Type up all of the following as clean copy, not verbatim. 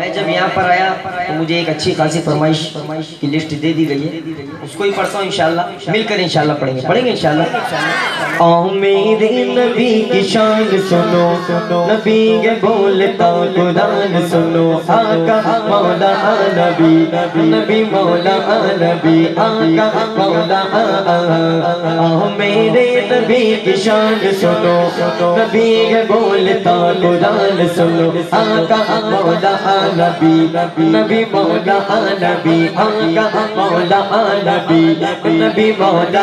मैं जब यहाँ पर आया तो मुझे एक अच्छी खासी फरमाइश की लिस्ट दे दी गई है, उसको ही पढ़ता हूँ इंशाल्लाह, मिलकर इंशाल्लाह पढ़ेंगे इंशाल्लाह। आओ मेरे नबी की शान सुनो, नबी के बोलता कुरान सुनो, आका मौला नबी, नबी मौला नबी, आका मौला। आओ मेरे नबी की शान सुनो, नबी के बोलता कुरान सुनो, आका मौला नबी, नबी मौला नबी, आका मौला नबी, नबी मौला।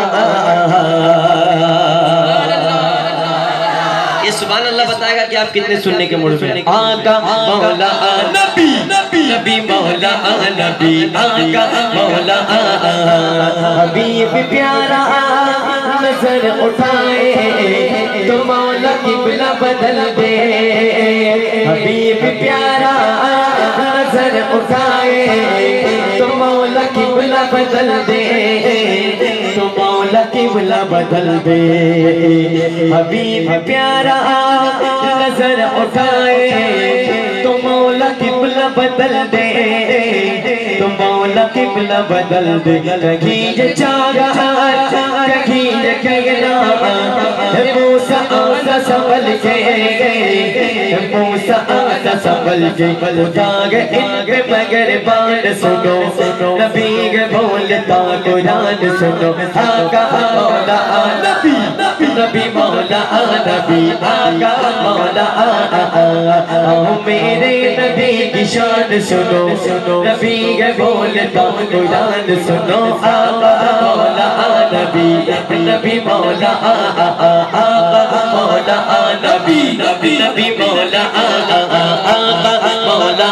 ये सुभान अल्लाह बताएगा कि आप कितने सुनने के मूड में। आका मौला नबी, नबी मौला नबी, आका मौला। हबीब प्यारा नजर उठाए तो मौला किबला बदल दे, हबीब प्यारा नजर उठाए तो मौला किबला बदल दे, तो मौला किबला बदल दे। हबीब प्यारा नजर उठाए तो मौला किबला बदल दे, तो मौला किबला बदल दे। कहीं जागा कहीं कहना मूसा आजा संभल के, मूसा आजा संभल के। जाग इनके मगर बात सुनो, नबी के बोलता कुरान सुनो, आका मौला नबी, नबी मौला नबी, आका मौला। आओ मेरे नबी की शान सुनो, नबी के बोलता कुरान सुनो, आका मौला नबी, नबी मौला, आका मौला नबी, नबी मौला, आका मौला।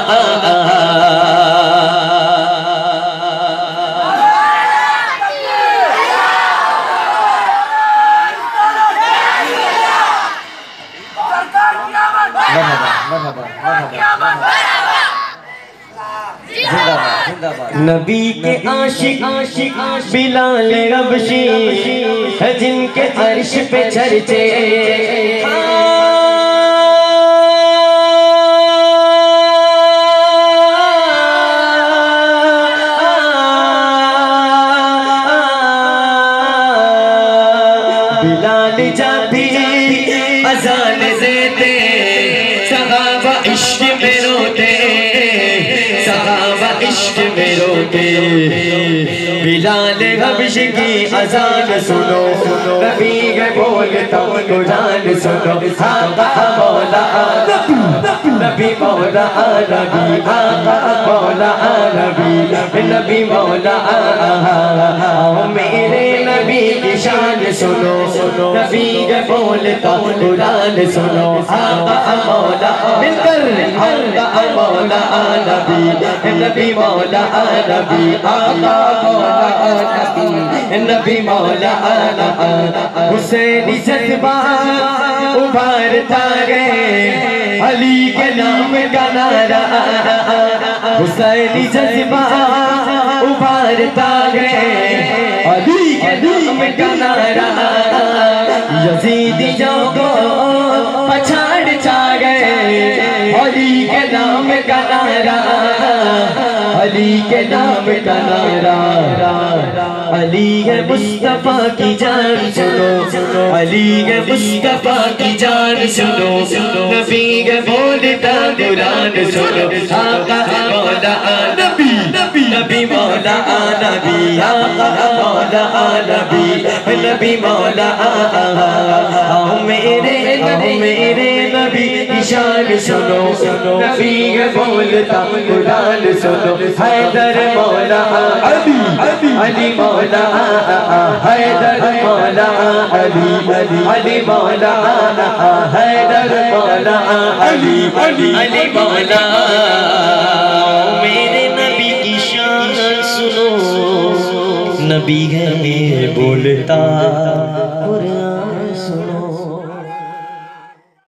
नबी के आशिक बिलाल रबशी है जिनके अर्श पे चर्चे, बिलाल जब भी अजान देते सहाबा इश्क में रोते, सहाबा इश्क में रोते। बिलाल हबशी की अजान सुनो, नबी के बोलता कुरान सुनो, आका मौला नबी मौला नबी, आका मौला नबी, नबी मौला। आओ मेरे नबी की शान सुनो, नबी के बोलता कुरान सुनो, आका मौला। मिलकर आका मौला नबी, नबी मौला नबी, आका मौला नबी, नबी मौला। हुसैनी जज्बा उभारता गए अली के नाम का नारा, हुसैनी जज्बा उभारता गए अली के नाम का नारा। यजीदियों को पछाड़ चा गए अली के नाम का नारा, अली के नाम का नारा। अली है मुस्तफा की जान सुनो, अली है मुस्तफा की जान सुनो, नबी के बोलता कुरान सुनो, आका मौला नबी, नबी मौला नबी, आका मौला नबी, नबी मौला। आओ मेरे नबी की शान सुनो, नबी के बोलता कुरान सुनो, हैदर मौला अली, अली मौला हैदर मौला अली, अली मौला हैदर मौला अली, अली मौला।